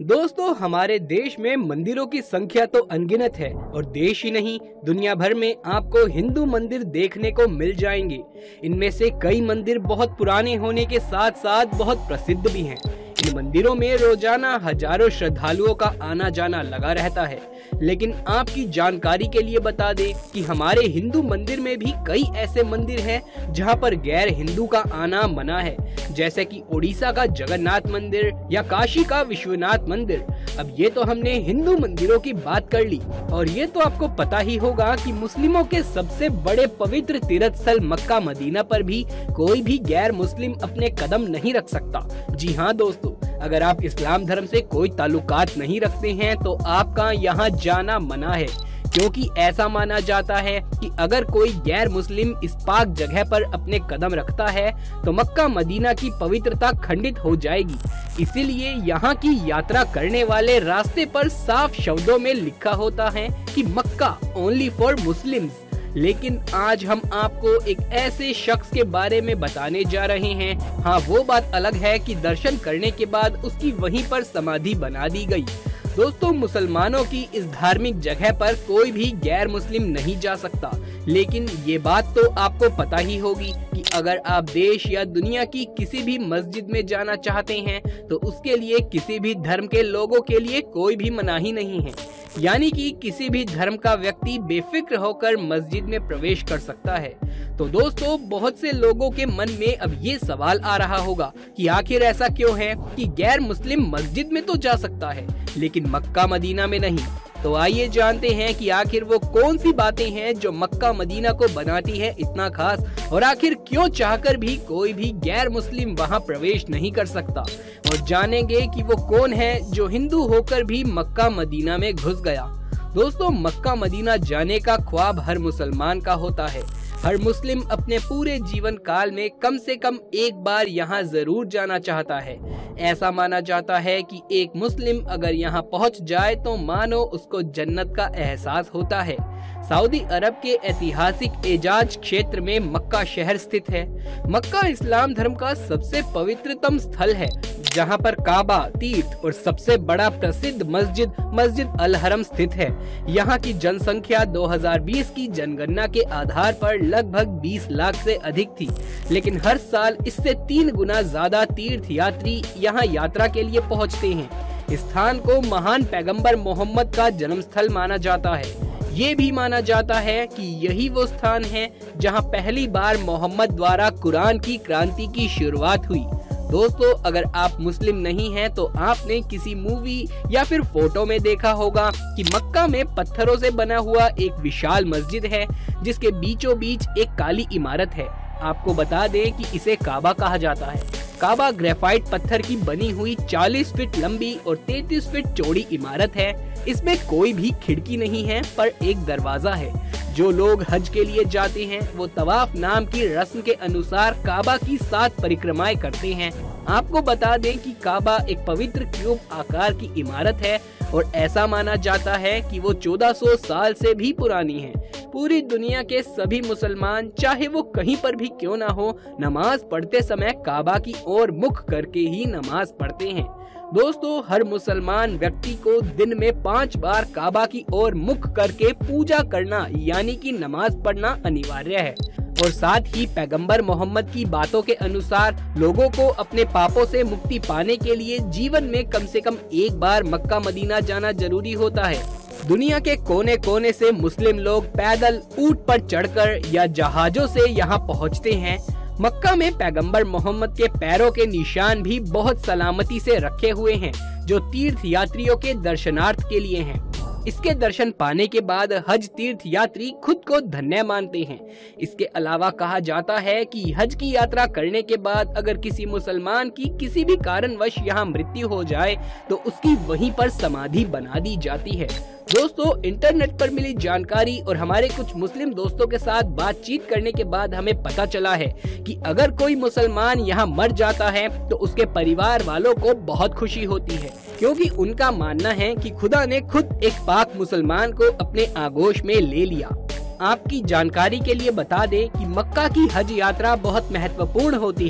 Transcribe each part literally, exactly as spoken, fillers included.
दोस्तों, हमारे देश में मंदिरों की संख्या तो अनगिनत है और देश ही नहीं दुनिया भर में आपको हिंदू मंदिर देखने को मिल जाएंगे। इनमें से कई मंदिर बहुत पुराने होने के साथ साथ बहुत प्रसिद्ध भी हैं। इन मंदिरों में रोजाना हजारों श्रद्धालुओं का आना जाना लगा रहता है। लेकिन आपकी जानकारी के लिए बता दें कि हमारे हिंदू मंदिर में भी कई ऐसे मंदिर हैं जहां पर गैर हिंदू का आना मना है, जैसे कि ओडिशा का जगन्नाथ मंदिर या काशी का विश्वनाथ मंदिर। अब ये तो हमने हिंदू मंदिरों की बात कर ली, और ये तो आपको पता ही होगा कि मुस्लिमों के सबसे बड़े पवित्र तीर्थ स्थल मक्का मदीना पर भी कोई भी गैर मुस्लिम अपने कदम नहीं रख सकता। जी हाँ दोस्तों, अगर आप इस्लाम धर्म से कोई ताल्लुकात नहीं रखते हैं तो आपका यहाँ जाना मना है, क्योंकि ऐसा माना जाता है कि अगर कोई गैर मुस्लिम इस पाक जगह पर अपने कदम रखता है तो मक्का मदीना की पवित्रता खंडित हो जाएगी। इसीलिए यहाँ की यात्रा करने वाले रास्ते पर साफ शब्दों में लिखा होता है कि मक्का ओनली फॉर मुस्लिम्स। लेकिन आज हम आपको एक ऐसे शख्स के बारे में बताने जा रहे हैं। हाँ, वो बात अलग है कि दर्शन करने के बाद उसकी वहीं पर समाधि बना दी गई। दोस्तों, मुसलमानों की इस धार्मिक जगह पर कोई भी गैर मुस्लिम नहीं जा सकता। लेकिन ये बात तो आपको पता ही होगी कि अगर आप देश या दुनिया की किसी भी मस्जिद में जाना चाहते हैं तो उसके लिए किसी भी धर्म के लोगों के लिए कोई भी मनाही नहीं है। यानी कि किसी भी धर्म का व्यक्ति बेफिक्र होकर मस्जिद में प्रवेश कर सकता है। तो दोस्तों, बहुत से लोगों के मन में अब ये सवाल आ रहा होगा कि आखिर ऐसा क्यों है कि गैर मुस्लिम मस्जिद में तो जा सकता है लेकिन मक्का मदीना में नहीं। तो आइए जानते हैं कि आखिर वो कौन सी बातें हैं जो मक्का मदीना को बनाती है इतना खास, और आखिर क्यों चाहकर भी कोई भी गैर मुस्लिम वहां प्रवेश नहीं कर सकता। और जानेंगे कि वो कौन है जो हिंदू होकर भी मक्का मदीना में घुस गया। दोस्तों, मक्का मदीना जाने का ख्वाब हर मुसलमान का होता है। हर मुस्लिम अपने पूरे जीवन काल में कम से कम एक बार यहाँ जरूर जाना चाहता है। ऐसा माना जाता है कि एक मुस्लिम अगर यहाँ पहुँच जाए तो मानो उसको जन्नत का एहसास होता है। सऊदी अरब के ऐतिहासिक एजाज क्षेत्र में मक्का शहर स्थित है। मक्का इस्लाम धर्म का सबसे पवित्रतम स्थल है, जहां पर काबा तीर्थ और सबसे बड़ा प्रसिद्ध मस्जिद मस्जिद अल हरम स्थित है। यहां की जनसंख्या दो हज़ार बीस की जनगणना के आधार पर लगभग बीस लाख से अधिक थी, लेकिन हर साल इससे तीन गुना ज्यादा तीर्थ यात्री यहां यात्रा के लिए पहुंचते हैं। इस स्थान को महान पैगंबर मोहम्मद का जन्म स्थल माना जाता है। ये भी माना जाता है कि यही वो स्थान है जहां पहली बार मोहम्मद द्वारा कुरान की क्रांति की शुरुआत हुई। दोस्तों, अगर आप मुस्लिम नहीं हैं तो आपने किसी मूवी या फिर फोटो में देखा होगा कि मक्का में पत्थरों से बना हुआ एक विशाल मस्जिद है जिसके बीचों बीच एक काली इमारत है। आपको बता दें कि इसे काबा कहा जाता है। काबा ग्रेफाइट पत्थर की बनी हुई चालीस फीट लंबी और तैंतीस फीट चौड़ी इमारत है। इसमें कोई भी खिड़की नहीं है, पर एक दरवाजा है। जो लोग हज के लिए जाते हैं वो तवाफ नाम की रस्म के अनुसार काबा की सात परिक्रमाएं करते हैं। आपको बता दें कि काबा एक पवित्र क्यूब आकार की इमारत है और ऐसा माना जाता है कि वो चौदह सौ साल से भी पुरानी है। पूरी दुनिया के सभी मुसलमान, चाहे वो कहीं पर भी क्यों ना हो, नमाज पढ़ते समय काबा की ओर मुख करके ही नमाज पढ़ते हैं। दोस्तों, हर मुसलमान व्यक्ति को दिन में पांच बार काबा की ओर मुख करके पूजा करना यानी कि नमाज पढ़ना अनिवार्य है। और साथ ही पैगंबर मोहम्मद की बातों के अनुसार लोगों को अपने पापों से मुक्ति पाने के लिए जीवन में कम से कम एक बार मक्का मदीना जाना जरूरी होता है। दुनिया के कोने कोने से मुस्लिम लोग पैदल, ऊंट पर चढ़कर या जहाजों से यहाँ पहुँचते हैं। मक्का में पैगंबर मोहम्मद के पैरों के निशान भी बहुत सलामती से रखे हुए हैं, जो तीर्थ यात्रियों के दर्शनार्थ के लिए हैं। इसके दर्शन पाने के बाद हज तीर्थ यात्री खुद को धन्य मानते हैं। इसके अलावा कहा जाता है कि हज की यात्रा करने के बाद अगर किसी मुसलमान की किसी भी कारणवश यहाँ मृत्यु हो जाए तो उसकी वहीं पर समाधि बना दी जाती है। दोस्तों, इंटरनेट पर मिली जानकारी और हमारे कुछ मुस्लिम दोस्तों के साथ बातचीत करने के बाद हमें पता चला है कि अगर कोई मुसलमान यहाँ मर जाता है तो उसके परिवार वालों को बहुत खुशी होती है, क्योंकि उनका मानना है कि खुदा ने खुद एक पाक मुसलमान को अपने आगोश में ले लिया। आपकी जानकारी के लिए बता दें कि मक्का की हज यात्रा बहुत महत्वपूर्ण होती है,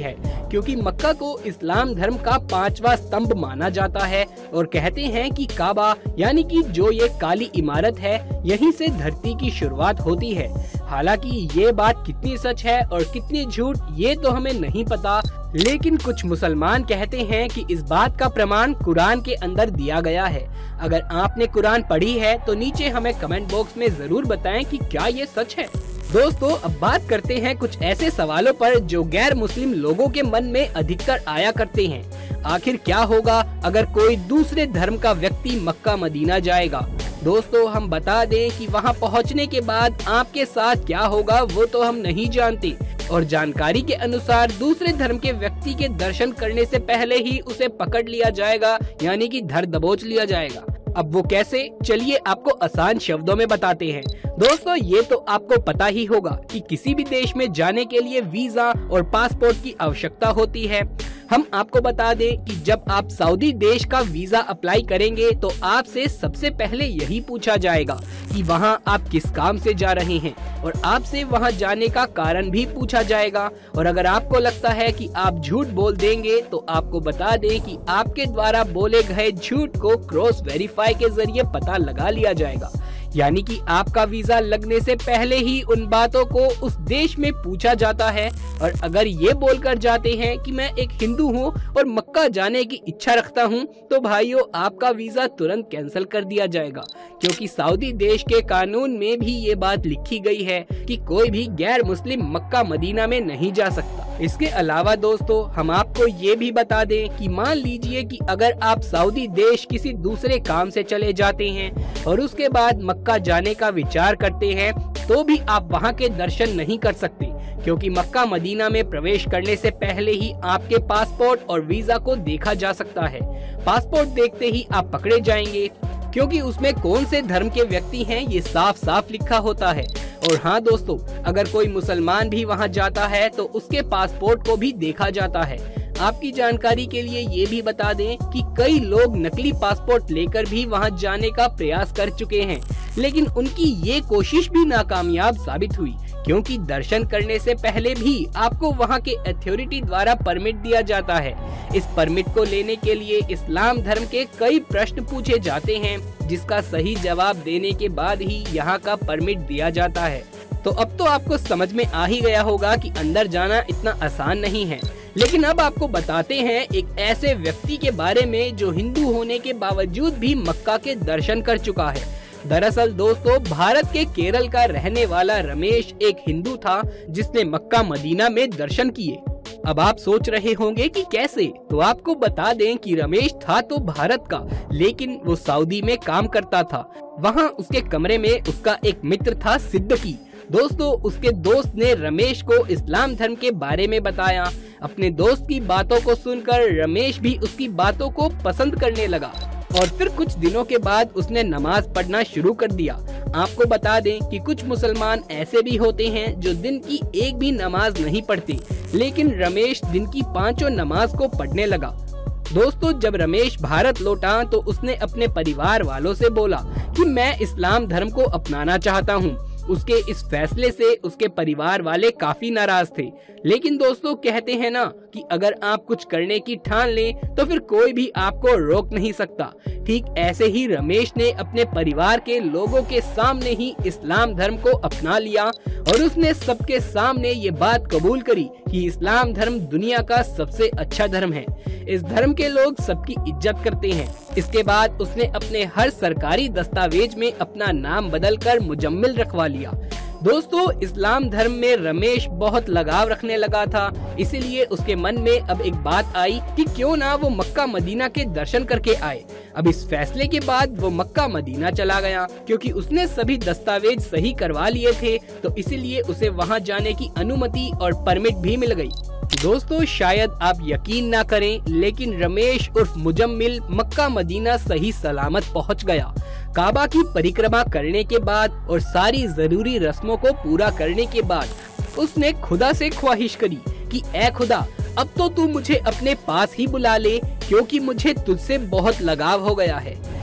क्योंकि मक्का को इस्लाम धर्म का पांचवा स्तंभ माना जाता है और कहते हैं कि काबा यानी कि जो ये काली इमारत है यहीं से धरती की शुरुआत होती है। हालांकि ये बात कितनी सच है और कितनी झूठ ये तो हमें नहीं पता, लेकिन कुछ मुसलमान कहते हैं कि इस बात का प्रमाण कुरान के अंदर दिया गया है। अगर आपने कुरान पढ़ी है तो नीचे हमें कमेंट बॉक्स में जरूर बताएं कि क्या ये सच है। दोस्तों, अब बात करते हैं कुछ ऐसे सवालों पर जो गैर मुस्लिम लोगों के मन में अधिकतर आया करते हैं। आखिर क्या होगा अगर कोई दूसरे धर्म का व्यक्ति मक्का मदीना जाएगा? दोस्तों, हम बता दें कि वहां पहुंचने के बाद आपके साथ क्या होगा वो तो हम नहीं जानते, और जानकारी के अनुसार दूसरे धर्म के व्यक्ति के दर्शन करने से पहले ही उसे पकड़ लिया जाएगा, यानी कि धर दबोच लिया जाएगा। अब वो कैसे, चलिए आपको आसान शब्दों में बताते हैं। दोस्तों, ये तो आपको पता ही होगा कि किसी भी देश में जाने के लिए वीजा और पासपोर्ट की आवश्यकता होती है। हम आपको बता दें कि जब आप सऊदी देश का वीजा अप्लाई करेंगे तो आपसे सबसे पहले यही पूछा जाएगा कि वहां आप किस काम से जा रहे हैं, और आपसे वहां जाने का कारण भी पूछा जाएगा। और अगर आपको लगता है कि आप झूठ बोल देंगे तो आपको बता दें कि आपके द्वारा बोले गए झूठ को क्रॉस वेरीफाई के जरिए पता लगा लिया जाएगा, यानी कि आपका वीजा लगने से पहले ही उन बातों को उस देश में पूछा जाता है। और अगर ये बोलकर जाते हैं कि मैं एक हिंदू हूँ और मक्का जाने की इच्छा रखता हूँ, तो भाइयों आपका वीजा तुरंत कैंसिल कर दिया जाएगा, क्योंकि सऊदी देश के कानून में भी ये बात लिखी गई है कि कोई भी गैर मुस्लिम मक्का मदीना में नहीं जा सकता। इसके अलावा दोस्तों, हम आपको ये भी बता दें कि मान लीजिए कि अगर आप सऊदी देश किसी दूसरे काम से चले जाते हैं और उसके बाद मक्का जाने का विचार करते हैं, तो भी आप वहां के दर्शन नहीं कर सकते, क्योंकि मक्का मदीना में प्रवेश करने से पहले ही आपके पासपोर्ट और वीजा को देखा जा सकता है। पासपोर्ट देखते ही आप पकड़े जाएंगे, क्योंकि उसमें कौन से धर्म के व्यक्ति हैं ये साफ साफ लिखा होता है। और हाँ दोस्तों, अगर कोई मुसलमान भी वहां जाता है तो उसके पासपोर्ट को भी देखा जाता है। आपकी जानकारी के लिए ये भी बता दें कि कई लोग नकली पासपोर्ट लेकर भी वहां जाने का प्रयास कर चुके हैं, लेकिन उनकी ये कोशिश भी नाकामयाब साबित हुई, क्योंकि दर्शन करने से पहले भी आपको वहां के अथॉरिटी द्वारा परमिट दिया जाता है। इस परमिट को लेने के लिए इस्लाम धर्म के कई प्रश्न पूछे जाते हैं, जिसका सही जवाब देने के बाद ही यहाँ का परमिट दिया जाता है। तो अब तो आपको समझ में आ ही गया होगा कि अंदर जाना इतना आसान नहीं है। लेकिन अब आपको बताते हैं एक ऐसे व्यक्ति के बारे में जो हिंदू होने के बावजूद भी मक्का के दर्शन कर चुका है। दरअसल दोस्तों, भारत के केरल का रहने वाला रमेश एक हिंदू था जिसने मक्का मदीना में दर्शन किए। अब आप सोच रहे होंगे कि कैसे, तो आपको बता दें कि रमेश था तो भारत का, लेकिन वो सऊदी में काम करता था। वहाँ उसके कमरे में उसका एक मित्र था सिद्दकी। दोस्तों, उसके दोस्त ने रमेश को इस्लाम धर्म के बारे में बताया। अपने दोस्त की बातों को सुनकर रमेश भी उसकी बातों को पसंद करने लगा और फिर कुछ दिनों के बाद उसने नमाज पढ़ना शुरू कर दिया। आपको बता दें कि कुछ मुसलमान ऐसे भी होते हैं जो दिन की एक भी नमाज नहीं पढ़ते, लेकिन रमेश दिन की पांचों नमाज को पढ़ने लगा। दोस्तों, जब रमेश भारत लौटा तो उसने अपने परिवार वालों से बोला कि मैं इस्लाम धर्म को अपनाना चाहता हूँ। उसके इस फैसले से उसके परिवार वाले काफी नाराज थे, लेकिन दोस्तों कहते हैं ना कि अगर आप कुछ करने की ठान लें तो फिर कोई भी आपको रोक नहीं सकता। ठीक ऐसे ही रमेश ने अपने परिवार के लोगों के सामने ही इस्लाम धर्म को अपना लिया और उसने सबके सामने ये बात कबूल करी कि इस्लाम धर्म दुनिया का सबसे अच्छा धर्म है। इस धर्म के लोग सबकी इज्जत करते हैं। इसके बाद उसने अपने हर सरकारी दस्तावेज में अपना नाम बदलकर मुजम्मिल रखवा लिया। दोस्तों, इस्लाम धर्म में रमेश बहुत लगाव रखने लगा था, इसीलिए उसके मन में अब एक बात आई कि क्यों ना वो मक्का मदीना के दर्शन करके आए। अब इस फैसले के बाद वो मक्का मदीना चला गया, क्योंकि उसने सभी दस्तावेज सही करवा लिए थे, तो इसीलिए उसे वहां जाने की अनुमति और परमिट भी मिल गई। दोस्तों, शायद आप यकीन ना करें, लेकिन रमेश उर्फ मुजम्मिल मक्का मदीना सही सलामत पहुंच गया। काबा की परिक्रमा करने के बाद और सारी जरूरी रस्मों को पूरा करने के बाद उसने खुदा से ख्वाहिश करी कि ऐ खुदा, अब तो तू मुझे अपने पास ही बुला ले, क्योंकि मुझे तुझसे बहुत लगाव हो गया है।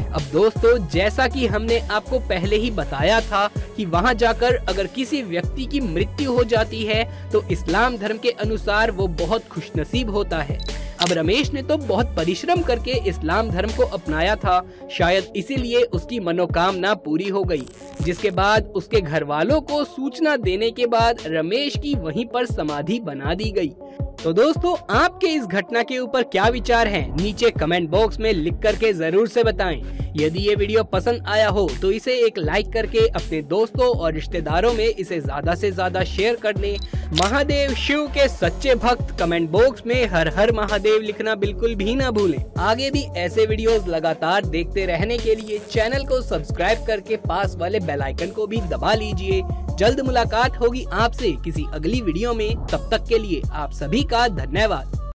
अब दोस्तों, जैसा कि हमने आपको पहले ही बताया था कि वहां जाकर अगर किसी व्यक्ति की मृत्यु हो जाती है तो इस्लाम धर्म के अनुसार वो बहुत खुशनसीब होता है। अब रमेश ने तो बहुत परिश्रम करके इस्लाम धर्म को अपनाया था, शायद इसीलिए उसकी मनोकामना पूरी हो गई, जिसके बाद उसके घर वालों को सूचना देने के बाद रमेश की वहीं पर समाधि बना दी गई। तो दोस्तों, आपके इस घटना के ऊपर क्या विचार हैं? नीचे कमेंट बॉक्स में लिख करके जरूर से बताएं। यदि ये वीडियो पसंद आया हो तो इसे एक लाइक करके अपने दोस्तों और रिश्तेदारों में इसे ज्यादा से ज्यादा शेयर कर दें। महादेव शिव के सच्चे भक्त कमेंट बॉक्स में हर हर महादेव लिखना बिल्कुल भी ना भूलें। आगे भी ऐसे वीडियोस लगातार देखते रहने के लिए चैनल को सब्सक्राइब करके पास वाले बेल आइकन को भी दबा लीजिए। जल्द मुलाकात होगी आपसे किसी अगली वीडियो में, तब तक के लिए आप सभी का धन्यवाद।